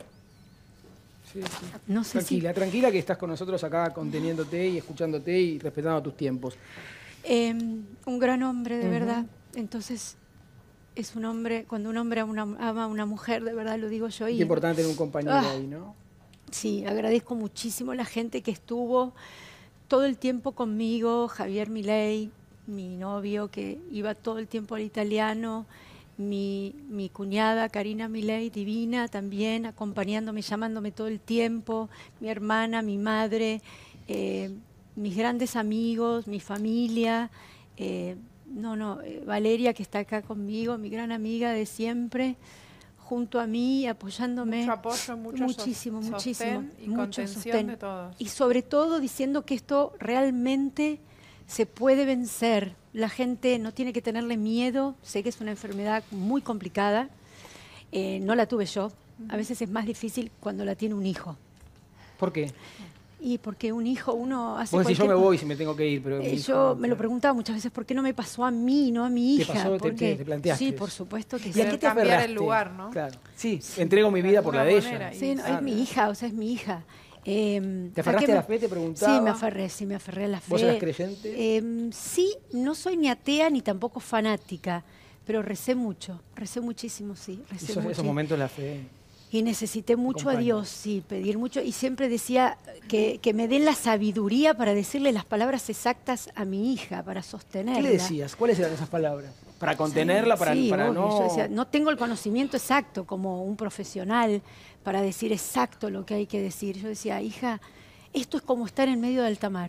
Sí, sí. no sé si... Tranquila, tranquila que estás con nosotros acá conteniéndote y escuchándote y respetando tus tiempos. Eh, un gran hombre, de Ujú. verdad. Entonces, es un hombre, cuando un hombre ama una, ama a una mujer, de verdad lo digo yo. Qué Y, importante tener un compañero Ah. ahí, ¿no? sí, agradezco muchísimo a la gente que estuvo todo el tiempo conmigo, Javier Milei, mi novio que iba todo el tiempo al italiano, mi, mi cuñada Karina Milei, divina también, acompañándome, llamándome todo el tiempo, mi hermana, mi madre, eh, mis grandes amigos, mi familia, eh, no, no, eh, Valeria que está acá conmigo, mi gran amiga de siempre, junto a mí, apoyándome. Mucho apoyo, mucho muchísimo, sos- muchísimo. sostén y mucho contención sostén. de todos. Y sobre todo diciendo que esto realmente se puede vencer. La gente no tiene que tenerle miedo. Sé que es una enfermedad muy complicada. Eh, no la tuve yo. A veces es más difícil cuando la tiene un hijo. ¿Por qué? Y porque un hijo, uno hace Vos decís, yo cualquier me cosa. voy si me tengo que ir, pero... mi Eh, hijo yo no, me lo claro. preguntaba muchas veces, ¿por qué no me pasó a mí, no a mi ¿Te hija? pasó? ¿Te- ¿Por te- qué? te planteaste Sí, eso? por supuesto que ¿Y sí. a qué te cambiar el aferraste? lugar, ¿no? Claro. Sí, entrego mi vida por la de alguna ella. manera, y- Sí, no, Ah, es mi hija, o sea, es mi hija. Eh, ¿Te aferraste qué a me- la fe? Te preguntaba. Sí, me aferré, sí, me aferré a la fe. ¿Vos eras creyente? Eh, sí, no soy ni atea ni tampoco fanática, pero recé mucho, recé muchísimo, sí. Recé Esos, mucho. esos momentos la fe. Y necesité mucho a acompaña. Dios, sí, pedir mucho. Y siempre decía que, que me den la sabiduría para decirle las palabras exactas a mi hija, para sostenerla. ¿Qué le decías? ¿Cuáles eran esas palabras? Para contenerla, para, Sí, para obvio, no... yo decía, no tengo el conocimiento exacto como un profesional para decir exacto lo que hay que decir. Yo decía, hija, esto es como estar en medio del alta mar.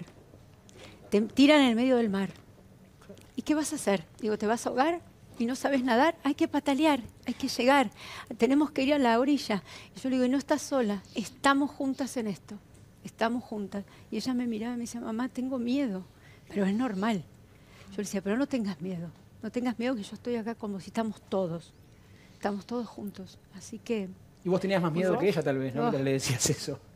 Te tiran en el medio del mar. ¿Y qué vas a hacer? Digo, ¿te vas a ahogar? ¿Y no sabes nadar? Hay que patalear, hay que llegar. Tenemos que ir a la orilla. Y yo le digo, y no estás sola, estamos juntas en esto. Estamos juntas. Y ella me miraba y me decía, mamá, tengo miedo. Pero es normal. Yo le decía, pero no tengas miedo. No tengas miedo que yo estoy acá como si estamos todos. Estamos todos juntos. Así que... Y vos tenías más miedo ¿Vos? que ella, tal vez, ¿no? Oh. Mientras le decías eso.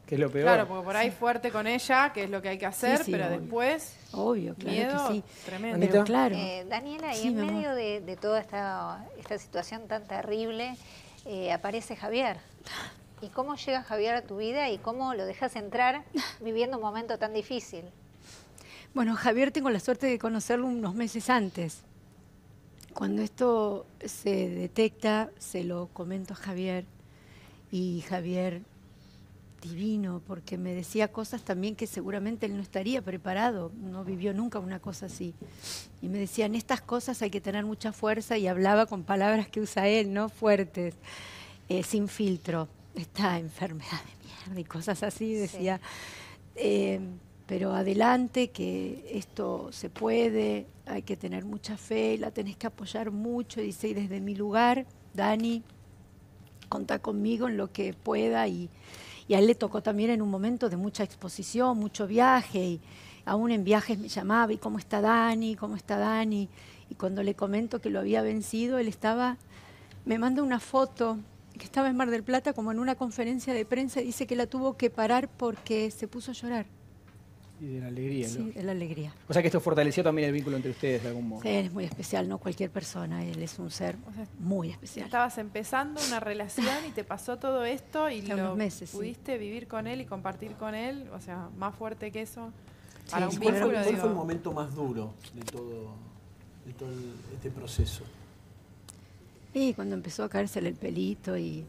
Que es lo peor. Claro, porque por ahí fuerte con ella, que es lo que hay que hacer, Sí, sí, pero obvio. después... Obvio, claro miedo, que sí. tremendo. Anita. Claro. Eh, Daniela, Sí, y en mi amor. medio de, de toda esta, esta situación tan terrible, eh, aparece Javier. ¿Y cómo llega Javier a tu vida y cómo lo dejas entrar viviendo un momento tan difícil? Bueno, Javier tengo la suerte de conocerlo unos meses antes. Cuando esto se detecta, se lo comento a Javier. Y Javier, divino, porque me decía cosas también que seguramente él no estaría preparado, no vivió nunca una cosa así. Y me decía, en estas cosas hay que tener mucha fuerza, y hablaba con palabras que usa él, ¿no? Fuertes, eh, sin filtro. Esta enfermedad de mierda y cosas así, decía. Eh, pero adelante, que esto se puede, hay que tener mucha fe, la tenés que apoyar mucho. Dice, y desde mi lugar, Dani, contá conmigo en lo que pueda. Y, y a él le tocó también en un momento de mucha exposición, mucho viaje, y aún en viajes me llamaba, ¿y cómo está Dani? ¿Cómo está Dani? Y cuando le comento que lo había vencido, él estaba, me manda una foto, que estaba en Mar del Plata como en una conferencia de prensa, y dice que la tuvo que parar porque se puso a llorar. Y de la alegría, Sí, ¿no? de la alegría. O sea que esto fortaleció también el vínculo entre ustedes de algún modo. Sí, él es muy especial, no cualquier persona, él es un ser O sea, muy especial. Estabas empezando una relación y te pasó todo esto y Hace lo unos meses, sí. pudiste vivir con él y compartir con él, o sea, más fuerte que eso. Para Sí, un ¿Cuál fue, vínculo, cuál digo, fue el momento más duro de todo, de todo el- este proceso? Y cuando empezó a caérsele el pelito y,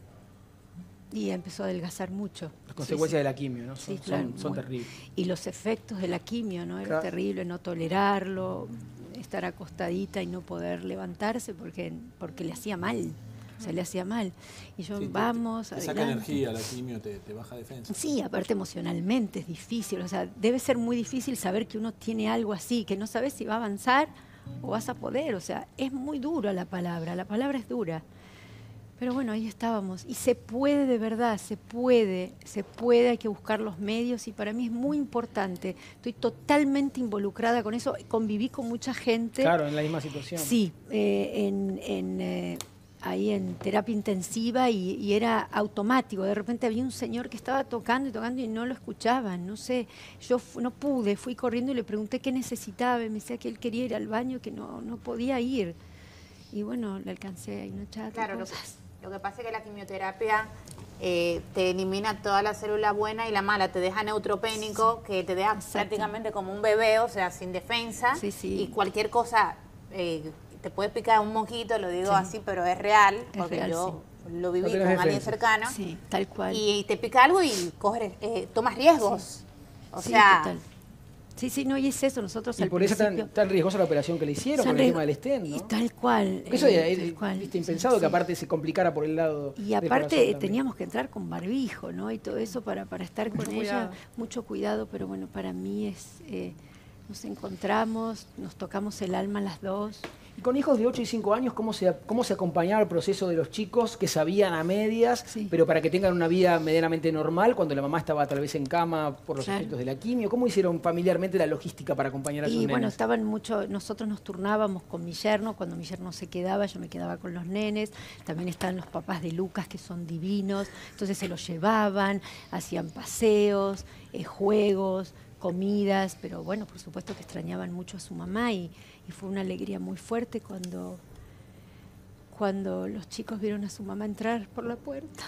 y empezó a adelgazar mucho. Las consecuencias Sí, sí. de la quimio, ¿no? Son, Sí, claro, son, son muy. terribles. Y los efectos de la quimio, ¿no? Era Claro. terrible no tolerarlo, estar acostadita y no poder levantarse porque, porque le hacía mal. O sea, le hacía mal. Y yo, Sí, te- vamos, te, te saca adelante. energía, la quimio te, te baja defensa. Sí, aparte emocionalmente es difícil. O sea, debe ser muy difícil saber que uno tiene algo así, que no sabes si va a avanzar o vas a poder. O sea, es muy dura la palabra, la palabra es dura. Pero bueno, ahí estábamos. Y se puede de verdad, se puede, se puede, hay que buscar los medios, y para mí es muy importante. Estoy totalmente involucrada con eso, conviví con mucha gente. Claro, en la misma situación. Sí, eh, en, en, eh, ahí en terapia intensiva, y, y era automático. De repente había un señor que estaba tocando y tocando y no lo escuchaban, no sé. Yo fu- no pude, fui corriendo y le pregunté qué necesitaba. Y me decía que él quería ir al baño, que no, no podía ir. Y bueno, le alcancé ahí una chata. Claro, lo que, cosas. lo que pasa es que la quimioterapia eh, te elimina toda la célula buena y la mala, te deja neutropénico, que te deja Exacto. prácticamente como un bebé, o sea, sin defensa. Sí, sí. Y cualquier cosa, eh, te puede picar un mosquito, lo digo Sí. así, pero es real, Es porque real, yo lo No viví tenés con alguien defensa. cercano. Sí, tal cual. Y te pica algo y coges, eh, tomas riesgos. O Sí, sea, total. Sí, sí, no, y es eso. Nosotros Y al por eso principio... tan, tan riesgosa la operación que le hicieron Tan con el riesgo- tema del stent, Y ¿no? tal cual. Eso eh, era, tal cual. viste, impensado Sí, que sí. aparte se complicara por el lado Y del aparte corazón también. teníamos que entrar con barbijo, ¿no? Y todo eso para, para estar Mucho con cuidado. ella, mucho cuidado, pero bueno, para mí es, eh, nos encontramos, nos tocamos el alma las dos. Y con hijos de ocho y cinco años, ¿cómo se, cómo se acompañaba el proceso de los chicos que sabían a medias, Sí. pero para que tengan una vida medianamente normal, cuando la mamá estaba tal vez en cama por los Claro. efectos de la quimio? ¿Cómo hicieron familiarmente la logística para acompañar a sus Y bueno, nenes? estaban mucho, nosotros nos turnábamos con mi yerno, cuando mi yerno se quedaba, yo me quedaba con los nenes, también están los papás de Lucas, que son divinos, entonces se los llevaban, hacían paseos, eh, juegos, comidas, pero bueno, por supuesto que extrañaban mucho a su mamá, y, y fue una alegría muy fuerte cuando, cuando los chicos vieron a su mamá entrar por la puerta.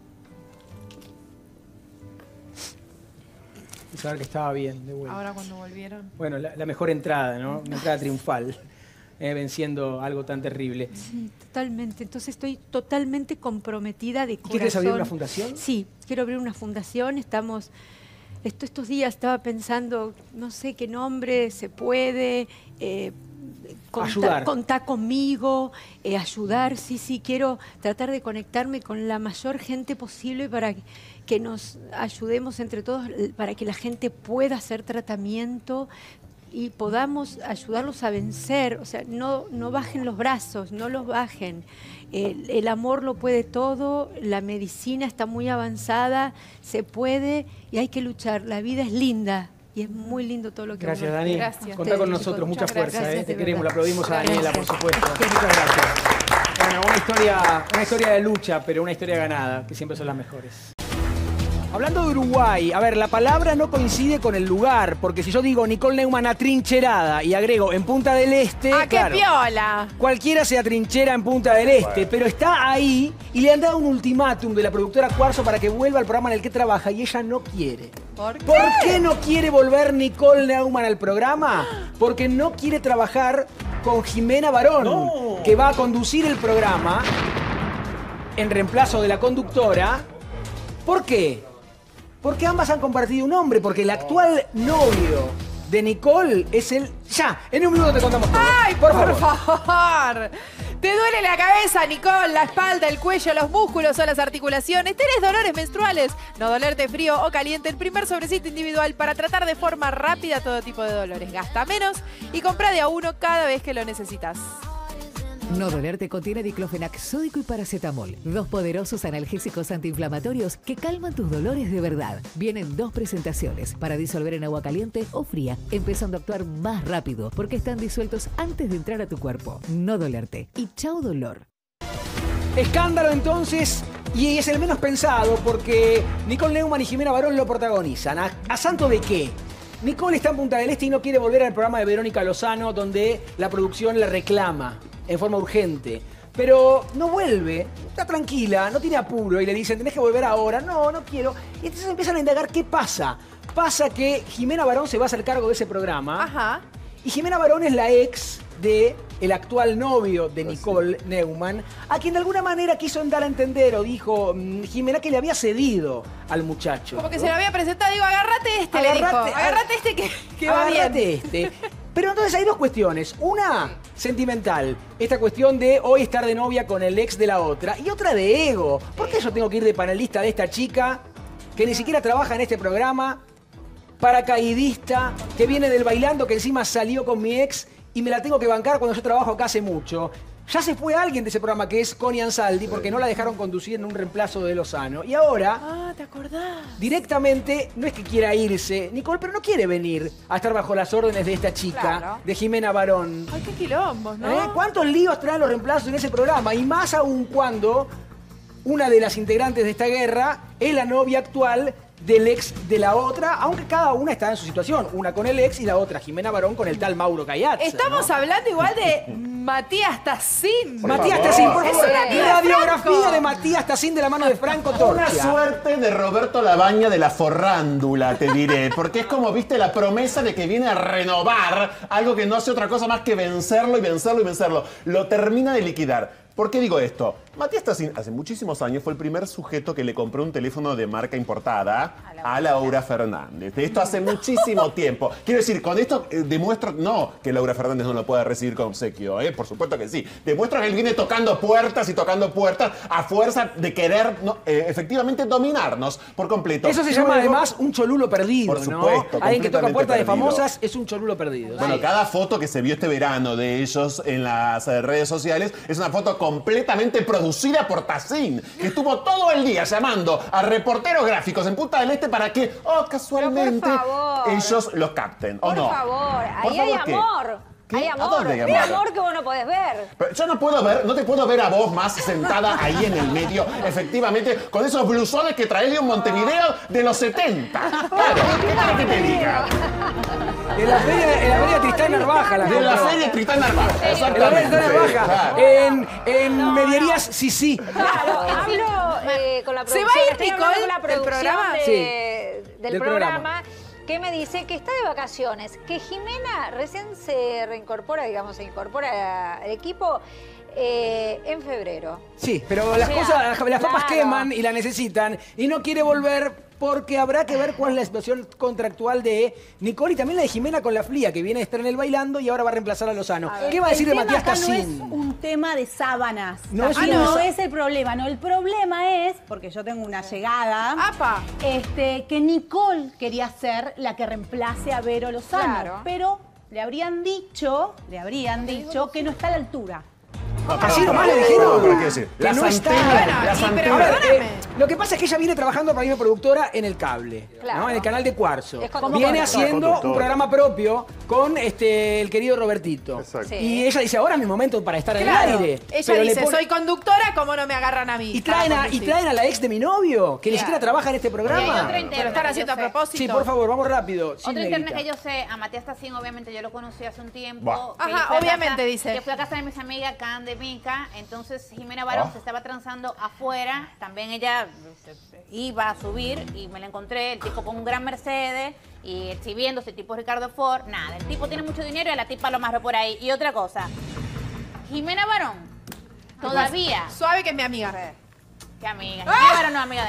Y saber que estaba bien, de vuelta. ahora cuando volvieron. Bueno, la, la mejor entrada, ¿no? Una entrada triunfal, eh, venciendo algo tan terrible. Sí, totalmente. Entonces estoy totalmente comprometida de ¿Y corazón. qué querés abrir una fundación? Sí, quiero abrir una fundación. Estamos, esto, estos días estaba pensando, no sé qué nombre se puede, eh, conta- Ayudar. contar conmigo, eh, ayudar. Sí, sí, quiero tratar de conectarme con la mayor gente posible para que, que nos ayudemos entre todos, eh, para que la gente pueda hacer tratamiento y podamos ayudarlos a vencer. O sea, no, no bajen los brazos, no los bajen. El, el amor lo puede todo, la medicina está muy avanzada, se puede y hay que luchar. La vida es linda y es muy lindo todo lo que Gracias, uno- Dani. Gracias. Contá con Ustedes, nosotros, chicos, mucha muchas fuerza, gracias, ¿eh? Te de queremos, la verdad. aplaudimos a Daniela, por Gracias. supuesto. Muchas gracias. Bueno, una historia, una historia de lucha, pero una historia ganada, que siempre son las mejores. Hablando de Uruguay, a ver, la palabra no coincide con el lugar, porque si yo digo Nicole Neumann atrincherada y agrego en Punta del Este, ¡Ah, claro, qué piola! cualquiera se atrinchera en Punta del Este, pero está ahí y le han dado un ultimátum de la productora Cuarzo para que vuelva al programa en el que trabaja y ella no quiere. ¿Por qué? ¿Por qué no quiere volver Nicole Neumann al programa? Porque no quiere trabajar con Jimena Barón, No. que va a conducir el programa en reemplazo de la conductora. ¿Por qué? Porque ambas han compartido un hombre, porque el actual novio de Nicole es el... Ya, en un minuto te contamos todo. ¡Ay, por, por favor! ¿Te duele la cabeza, Nicole, la espalda, el cuello, los músculos o las articulaciones? ¿Tenés dolores menstruales? No dolerte frío o caliente, el primer sobrecito individual para tratar de forma rápida todo tipo de dolores. Gasta menos y compra de a uno cada vez que lo necesitas. No dolerte contiene diclofenac sódico y paracetamol, dos poderosos analgésicos antiinflamatorios que calman tus dolores de verdad. Vienen dos presentaciones para disolver en agua caliente o fría, empezando a actuar más rápido porque están disueltos antes de entrar a tu cuerpo. No dolerte y chau dolor. Escándalo entonces, y es el menos pensado porque Nicole Neumann y Jimena Barón lo protagonizan. ¿A, a santo de qué? Nicole está en Punta del Este y no quiere volver al programa de Verónica Lozano, donde la producción le reclama en forma urgente. Pero no vuelve, está tranquila, no tiene apuro y le dicen, tenés que volver ahora. No, no quiero. Y entonces empiezan a indagar qué pasa. Pasa que Jimena Barón se va a hacer cargo de ese programa. Ajá. Y Jimena Barón es la ex de el actual novio de Nicole Neumann, a quien de alguna manera quiso dar a entender o dijo mmm, Jimena que le había cedido al muchacho. Como que se lo había presentado, digo, agárrate este, Agarrate, le dijo. Agárrate este que, que va bien. Agárrate este. Pero entonces hay dos cuestiones. Una, sentimental. Esta cuestión de hoy estar de novia con el ex de la otra. Y otra de ego. ¿Por qué yo tengo que ir de panelista de esta chica que ni siquiera trabaja en este programa? Paracaidista, que viene del bailando, que encima salió con mi ex y me la tengo que bancar cuando yo trabajo acá hace mucho. Ya se fue alguien de ese programa que es Connie Ansaldi porque no la dejaron conducir en un reemplazo de Lozano. Y ahora, Ah, ¿te acordás? directamente, no es que quiera irse, Nicole, pero no quiere venir a estar bajo las órdenes de esta chica, Claro. de Jimena Barón. Ay, qué quilombos, ¿no? ¿Eh? ¿Cuántos líos traen los reemplazos en ese programa? Y más aún cuando una de las integrantes de esta guerra es la novia actual del ex de la otra, aunque cada una está en su situación. Una con el ex y la otra, Jimena Barón, con el tal Mauro Cayatza. Estamos ¿no? hablando igual de Matías Tacín. Por Matías favor. Tacín, por Es favor. una tía de Radiografía Franco. de Matías Tacín de la mano de Franco Una Torcia. suerte de Roberto Labaña de la forrándula, te diré. Porque es como, viste, la promesa de que viene a renovar algo que no hace otra cosa más que vencerlo y vencerlo y vencerlo. Lo termina de liquidar. ¿Por qué digo esto? Matías Tacín hace muchísimos años fue el primer sujeto que le compró un teléfono de marca importada a Laura Fernández. De esto hace muchísimo tiempo. Quiero decir, con esto eh, demuestro, no que Laura Fernández no lo pueda recibir con obsequio, ¿eh? Por supuesto que sí. Demuestro que él viene tocando puertas y tocando puertas a fuerza de querer no, eh, efectivamente dominarnos por completo. Eso se llama Luego- además un cholulo perdido, Por ¿no? supuesto, Alguien que toca completamente puertas de perdido. famosas es un cholulo perdido. Bueno, Sí. cada foto que se vio este verano de ellos en las eh, redes sociales es una foto completamente producida por Tacín, que estuvo todo el día llamando a reporteros gráficos en Punta del Este para que, oh, casualmente, Pero por favor. ellos los capten, ¿o Por no? favor, Por ahí favor, hay ¿qué? amor. ¿Qué? Hay ¿A amor. dónde hay Hay amor? amor que vos no podés ver. Pero yo no puedo ver, no te puedo ver a vos más sentada ahí en el medio, efectivamente, con esos blusones que traes de un Montevideo de los setenta. Claro, ¿qué querés que te diga? En la feria, en la feria Tristán Narvaja. De la compró. feria Tristán Narvaja, En la feria exactamente. Tristán Narvaja. Claro. En, en Medierías, sí, sí. Claro, hablo eh, con la ¿Se va producción. a ir estoy hablando Nicole con la del producción programa? de- Sí, del, del programa, programa. que me dice que está de vacaciones, que Jimena recién se reincorpora, digamos, se incorpora al equipo eh, en febrero. Sí, pero las O sea, cosas, las, las papas claro. queman y la necesitan y no quiere volver porque habrá que ver cuál es la situación contractual de Nicole y también la de Jimena con la Flia, que viene a estar en el bailando y ahora va a reemplazar a Lozano. ¿Qué va a decir El de tema Matías acá no Tacín? es un tema de sábanas. No es Ah, una- no es el problema. No, el problema es, porque yo tengo una llegada, ¡Apa! este, que Nicole quería ser la que reemplace a Vero Lozano. Claro. Pero le habrían dicho, le habrían dicho que no está a la altura. Así nomás le dijeron. ¿Por qué decir? Que Las no está. antenas, Bueno, las y pero antenas. perdóname. Lo que pasa es que ella viene trabajando para una productora en el cable, Claro. ¿no? En el canal de Cuarzo. Es conductora. Viene haciendo Conductora. un programa propio con este el querido Robertito. Exacto. Sí. Y ella dice, ahora es mi momento para estar en Claro. el aire. Ella Pero le dice, pone- soy conductora, ¿cómo no me agarran a mí? y traen para a, y conducir? traen a la ex de mi novio, que ni Claro. siquiera trabaja en este Y hay programa. otro Pero interno están que haciendo a yo sé. propósito. Sí, por favor, vamos rápido. sin Otro interno negrita. que yo sé, a Matías Tacín, obviamente yo lo conocí hace un tiempo. Buah. que Ajá, yo fui a obviamente, casa- dice. Que fui a casa de mis amigas acá de Mica, entonces Jimena Barón Ah. se estaba transando afuera, también ella iba a subir y me la encontré, el tipo con un gran Mercedes y exhibiéndose, tipo Ricardo Ford, nada, el tipo tiene mucho dinero y a la tipa lo amarró por ahí. Y otra cosa, Jimena Barón, todavía... Suave que es mi amiga. ¿Qué amiga? Jimena Barón no es amiga de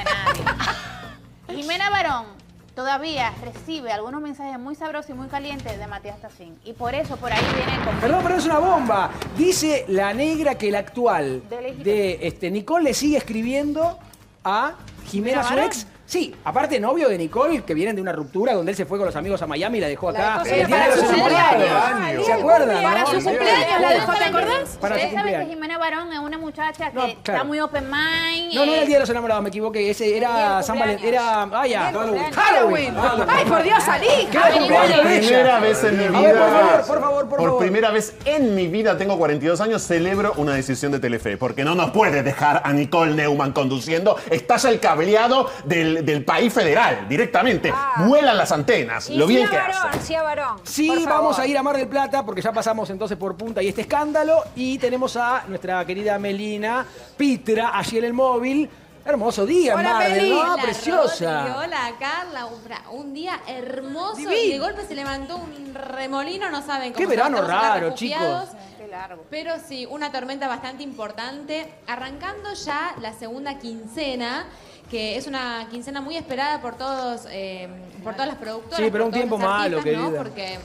nadie. Jimena Barón todavía recibe algunos mensajes muy sabrosos y muy calientes de Matías Tacín. Y por eso por ahí viene el conflicto. Perdón, pero es una bomba. Dice la negra que el actual De Legítimo. de este, Nicole le sigue escribiendo a Jimena, su Barón? ex. Sí, aparte novio de Nicole, que vienen de una ruptura donde él se fue con los amigos a Miami y la dejó acá. dejó, sí, el día para de los su enamorados. cumpleaños. ¿Se acuerdan? Para no? su cumpleaños la dejó, ¿te acordás? Para Ustedes su saben que cumpleaños. Jimena Barón es una muchacha que No, está claro. muy open mind. No, no era eh, el día de los enamorados, me equivoqué. Ese día era del San Valentín. Era. Ah, ya. Halloween. Halloween. Ay, por Dios, salí. ¿Qué Ay, cumpleaños de ella? Primera vez en mi A vida. ver, por favor, por favor, por Por favor. primera vez en mi vida, tengo cuarenta y dos años, celebro una decisión de Telefe. Porque no nos puede dejar a Nicole Neumann conduciendo. Estalla el cableado del, del país federal, directamente. Vuelan las antenas. Y Lo bien sí que a varón, hace. sí a varón. Sí, por favor. vamos a ir a Mar del Plata porque ya pasamos entonces por Punta y este escándalo. Y tenemos a nuestra querida Melina Pitra allí en el móvil. Hermoso día en Hola, Mar del, Meli. ¿no? Hola, Preciosa. Rodri, hola, Carla. Un- Un día hermoso Divino. y de golpe se levantó un remolino, no saben cómo Qué se verano estamos acá raro, refugiados. chicos. Qué largo. Pero sí, una tormenta bastante importante. Arrancando ya la segunda quincena, que es una quincena muy esperada por todos, eh, por todas las productoras. Sí, pero por un todos tiempo los malo, artistas, ¿no? querida. Porque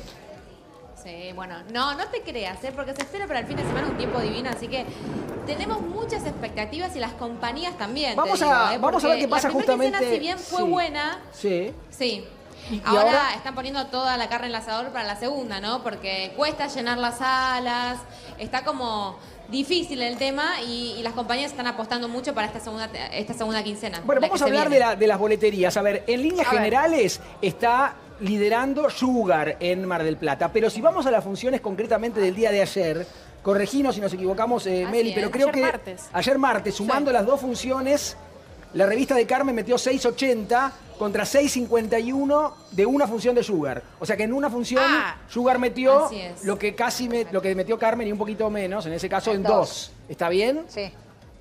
sí, bueno, no, no te creas, ¿eh? Porque se espera para el fin de semana un tiempo divino, así que tenemos muchas expectativas y las compañías también. te Vamos digo, a- ¿eh? vamos a ver Porque qué pasa la primera quincena, justamente- si bien fue sí. buena, Sí. sí. Y- y ahora, ahora- están poniendo toda la carne en el asador para la segunda, ¿no? Porque cuesta llenar las salas, está como difícil el tema y, y las compañías están apostando mucho para esta segunda, esta segunda quincena. Bueno, la vamos que a se hablar de, viene. la- de las boleterías. A ver, en líneas A ver. generales está liderando Sugar en Mar del Plata. Pero si vamos a las funciones concretamente del día de ayer, correginos si nos equivocamos, eh, Así Meli, es. pero creo Ayer que martes. ayer martes, sumando las dos funciones, la revista de Carmen metió seis ochenta contra seis cincuenta y uno de una función de Sugar. O sea que en una función Ah, Sugar metió así es. lo que casi me- lo que metió Carmen y un poquito menos, en ese caso en Dos. dos. ¿Está bien? Sí.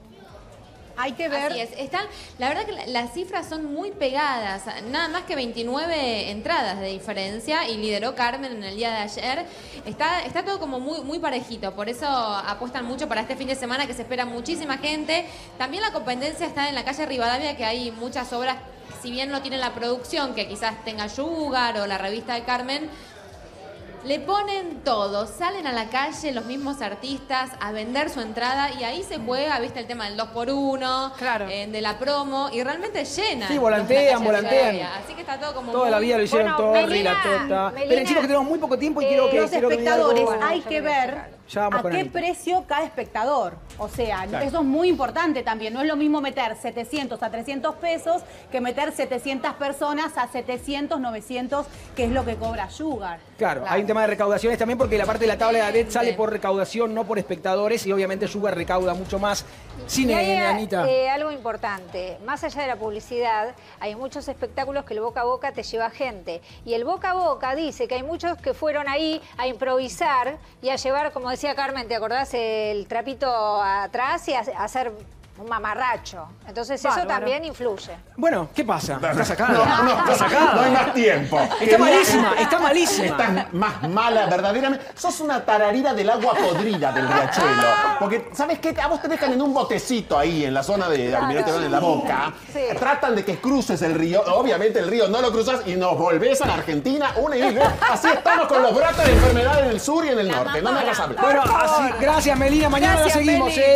Hay que ver. Así es. Están, la verdad que la- las cifras son muy pegadas, nada más que veintinueve entradas de diferencia y lideró Carmen en el día de ayer. Está, está todo como muy, muy parejito, por eso apuestan mucho para este fin de semana que se espera muchísima gente. También la competencia está en la calle Rivadavia, que hay muchas obras, si bien no tienen la producción que quizás tenga Sugar o la revista de Carmen, le ponen todo, salen a la calle los mismos artistas a vender su entrada y ahí se juega, viste, el tema del dos por uno, Claro. eh, de la promo y realmente llena. Sí, volantean, volantean. Así que está todo como Toda muy- la vida lo hicieron Bueno, Torri, la Melina, Tota. Melina, Pero chicos, que tenemos muy poco tiempo y eh, quiero que Los quiero que diga algo- espectadores, hay Ya que voy a ver sacar. Ya vamos a con qué Anita. precio cada espectador. O sea, Claro. eso es muy importante también. No es lo mismo meter setecientos a trescientos pesos que meter setecientas personas a setecientos, novecientos, que es lo que cobra Sugar. Claro, hay un tema de recaudaciones también porque la parte de la tabla de ADET sale Sí. por recaudación, no por espectadores, y obviamente Sugar recauda mucho más. Y Cine, hay Anita. eh, algo importante, más allá de la publicidad, hay muchos espectáculos que el boca a boca te lleva gente. Y el boca a boca dice que hay muchos que fueron ahí a improvisar y a llevar, como decía Carmen, ¿te acordás? El trapito atrás y a, a hacer un mamarracho. Entonces eso Bárbaro. también influye. Bueno, ¿qué pasa? Está No, sacada. no, Está no sacada. hay más tiempo. Está malísima, está malísima. Estás más mala, verdaderamente. Sos una tararira del agua podrida del riachuelo. Porque, ¿sabes qué? A vos te dejan en un botecito ahí, en la zona de Almirante Brown, en la boca. Sí. Tratan de que cruces el río. Obviamente el río no lo cruzas y nos volvés a la Argentina una y mil veces. Así estamos con los brotes de enfermedades en el sur y en el norte. No me hagas hablar. Bueno, así, gracias Melina, mañana Gracias, la seguimos, Meli. ¿eh?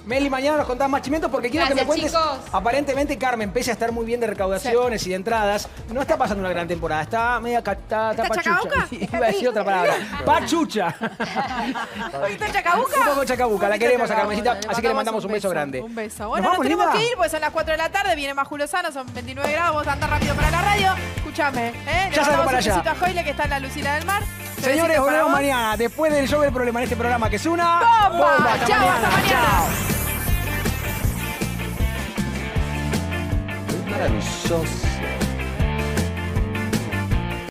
Meli, mañana nos contás más chimientos porque quiero Gracias, que me cuentes. chicos. Aparentemente, Carmen, pese a estar muy bien de recaudaciones y de entradas, no está pasando una gran temporada. Está media ca- está, está ¿Está pachucha. chacabuca? Iba a decir otra palabra. Pachucha. ¿Un poquito chacabuca? Un poco chacabuca. La queremos a Chacabuca. Carmencita, así que le mandamos un beso grande. Un beso. ¿Nos Bueno, nos, vamos, tenemos Linda? que ir porque son las cuatro de la tarde. Viene Majulo Sano, son veintinueve grados. Vos andás rápido para la radio. Escúchame, ¿eh? Le Ya salgo mandamos para un besito allá. a Joile, que está en la Lucila del Mar. Señores, Besitos para volvemos vos. mañana. Después del show del problema en este programa, que es una ¡Bomba! Hasta Chao, mañana. hasta mañana. Chao. Maravilloso.